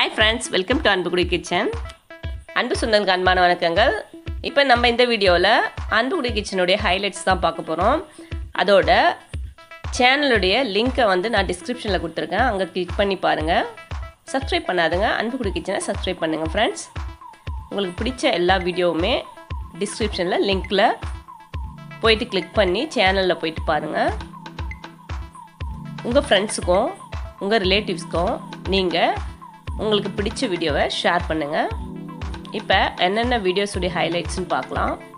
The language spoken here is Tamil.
Hi friends, welcome to Anbukudi Kitchen. அன்பு சொந்தங்களுக்கு அன்பான வணக்கங்கள். இப்போ நம்ம இந்த வீடியோவில் அன்புகுடி கிச்சனுடைய ஹைலைட்ஸ் தான் பார்க்க போகிறோம். அதோட சேனலுடைய லிங்க்கை வந்து நான் டிஸ்கிரிப்ஷனில் கொடுத்துருக்கேன், அங்கே கிளிக் பண்ணி பாருங்கள். சப்ஸ்கிரைப் பண்ணாதுங்க, அன்புகுடி கிச்சனை சப்ஸ்கிரைப் பண்ணுங்கள் ஃப்ரெண்ட்ஸ். உங்களுக்கு பிடிச்ச எல்லா வீடியோவுமே டிஸ்கிரிப்ஷனில் லிங்க்கில் போயிட்டு கிளிக் பண்ணி சேனலில் போயிட்டு பாருங்கள். உங்கள் ஃப்ரெண்ட்ஸுக்கும் உங்கள் ரிலேட்டிவ்ஸ்க்கும் நீங்கள் உங்களுக்கு பிடிச்ச வீடியோவை ஷேர் பண்ணுங்கள். இப்போ என்னென்ன வீடியோஸுடைய ஹைலைட்ஸ்னு பார்க்கலாம்.